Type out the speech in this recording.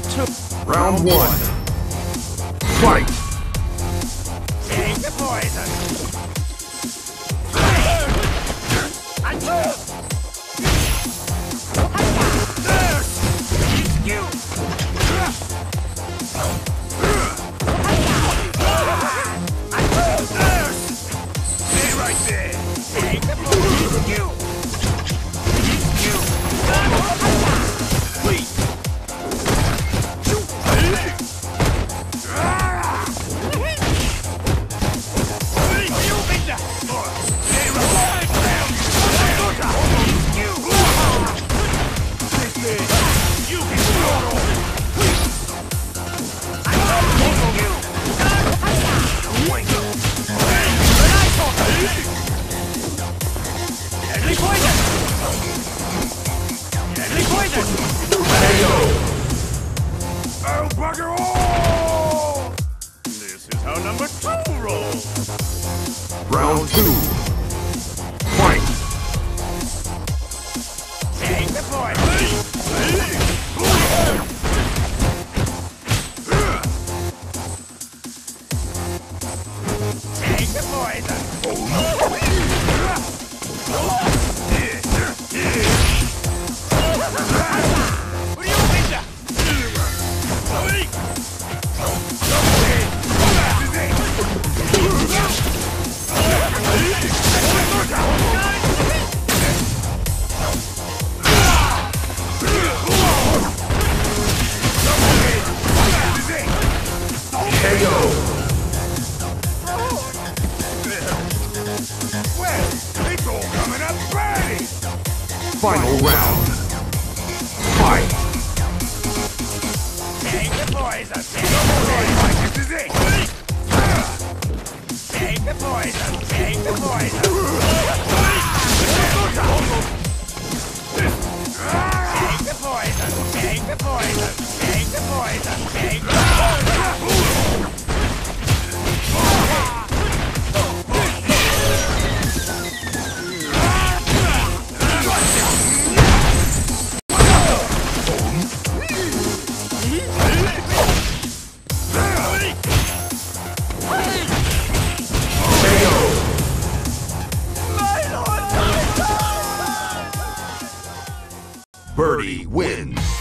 two. Round one. Fight! Take the poison! Stay right there! Take the poison! Oh, bugger all! This is how number two rolls. Round two. Fight! Take the poison. Take the poison. Well, it's all coming up party! Final round. Fight! Take the poison! Take the poison! This is it! Take the poison! Take the poison! Take the poison! Take the poison! Take the poison! Take the poison! Birdie wins.